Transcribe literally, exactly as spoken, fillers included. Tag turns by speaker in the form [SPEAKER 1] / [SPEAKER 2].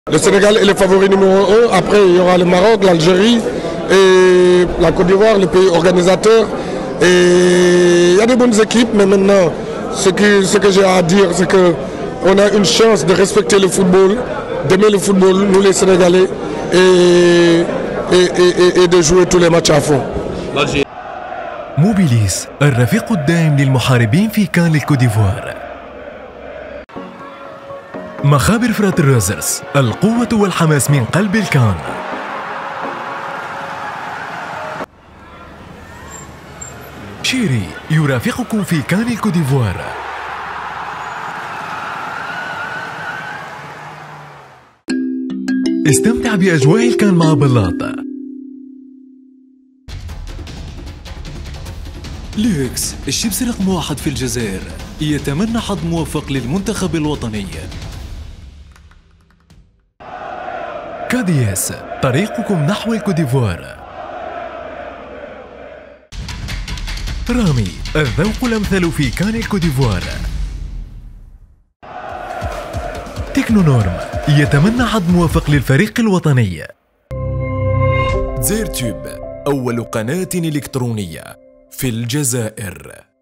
[SPEAKER 1] Le Sénégal est le favori numéro un. Après, il y aura le Maroc, l'Algérie et la Côte d'Ivoire, les pays organisateurs. Et il y a de bonnes équipes, mais maintenant, ce que, ce que j'ai à dire, c'est qu'on a une chance de respecter le football, d'aimer le football, nous les Sénégalais, et, et, et, et de jouer tous les matchs à fond.
[SPEAKER 2] موبيليس الرفيق الدائم للمحاربين في كان الكوت ديفوار. مخابر فرات الروزرز، القوة والحماس من قلب الكان. شيري يرافقكم في كان الكوت ديفوار. استمتع بأجواء الكان مع بلاط. ليكس الشيبس رقم واحد في الجزائر، يتمنى حظ موفق للمنتخب الوطني. كادياس طريقكم نحو الكوت ديفوار. رامي الذوق الأمثل في كان الكوت ديفوار. تكنونورم يتمنى حظ موفق للفريق الوطني. زيرتوب أول قناة إلكترونية في الجزائر.